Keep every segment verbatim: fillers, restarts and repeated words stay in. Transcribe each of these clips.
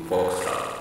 フォースター。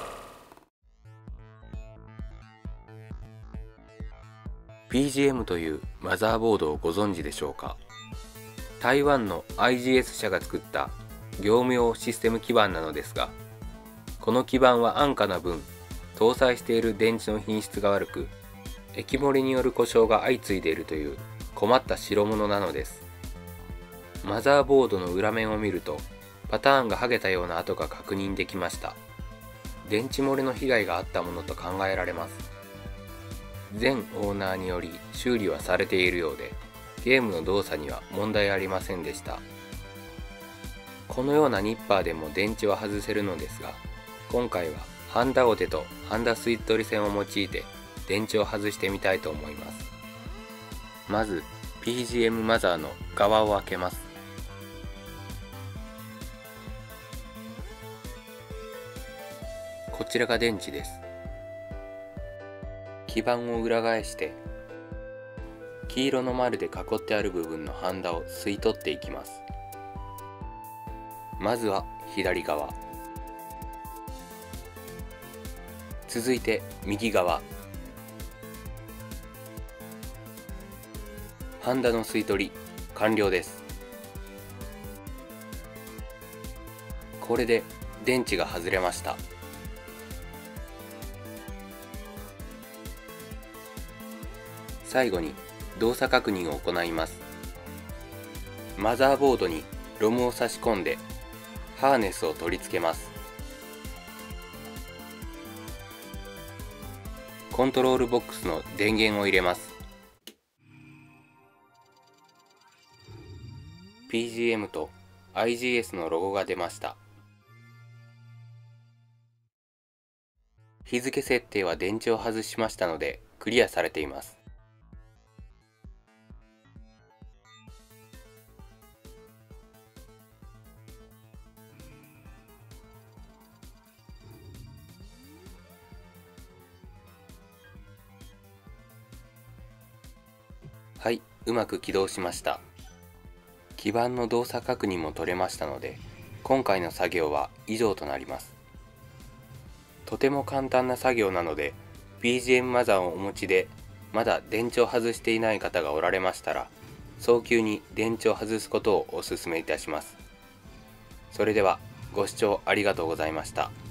ピージーエム というマザーボードをご存知でしょうか。台湾の アイジーエス 社が作った業務用システム基板なのですが、この基板は安価な分、搭載している電池の品質が悪く、液漏れによる故障が相次いでいるという困った代物なのです。マザーボードの裏面を見ると、パターンが剥げたような跡が確認できました。電池漏れの被害があったものと考えられます。前オーナーにより修理はされているようで、ゲームの動作には問題ありませんでした。このようなニッパーでも電池は外せるのですが、今回はハンダゴテとハンダスイットリ線を用いて電池を外してみたいと思います。まず ピージーエム マザーの側を開けます。こちらが電池です。基板を裏返して黄色の丸で囲ってある部分のハンダを吸い取っていきます。まずは左側、続いて右側、ハンダの吸い取り完了です。これで電池が外れました。最後に動作確認を行います。マザーボードにロムを差し込んでハーネスを取り付けます。コントロールボックスの電源を入れます。 ピージーエム と アイジーエス のロゴが出ました。日付設定は電池を外しましたのでクリアされています。はい、うまく起動しました。基板の動作確認も取れましたので、今回の作業は以上となります。とても簡単な作業なので、ピージーエム マザーをお持ちで、まだ電池を外していない方がおられましたら、早急に電池を外すことをお勧めいたします。それでは、ご視聴ありがとうございました。